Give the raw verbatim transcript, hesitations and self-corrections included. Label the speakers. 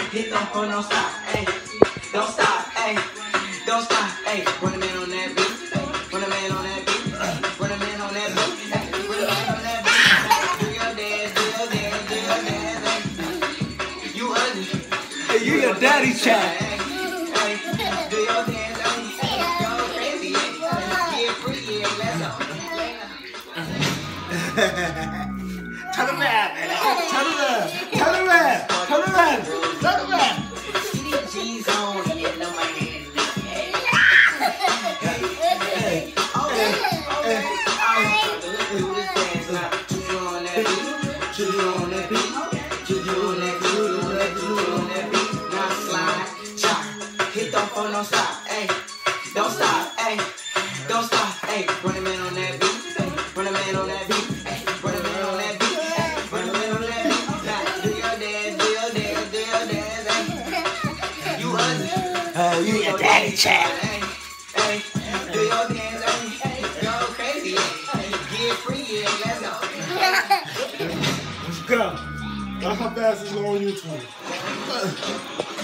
Speaker 1: Hit that phone, don't stop, hey, don't stop, hey, don't stop, hey. Run a man on that beat, run a man on that beat, run a man on that beat, run a man on that beat. Do your dance, do your dance, do your dance, hey. You ugly.
Speaker 2: Hey, you your daddy chat.
Speaker 1: Hey, hey, do your dance, hey, go crazy, hey, get free, yeah, let's go.
Speaker 2: Turn around, man. Turn around. Turn around. Turn around. Turn around.
Speaker 1: G's on, get on my hand. Hey,
Speaker 2: Hey,
Speaker 1: oh, okay, I'll do this dance now. Juju on that beat, Juju on that beat, Juju on that beat, Juju on that beat, Juju on that beat. Now slide, chop, hit the phone, don't stop, hey, don't stop, hey, don't stop, hey. Run a man on that beat, run a man on that beat, run a man on that beat, run a man on that beat. Now do your dance, do your dance, do your dance, hey. You ugly.
Speaker 2: oh, you your daddy chat.
Speaker 1: Hey, hey, do your dance, hey, go crazy, hey, get free, yeah, let's go.
Speaker 2: Let's go. That's how fast it's going on YouTube.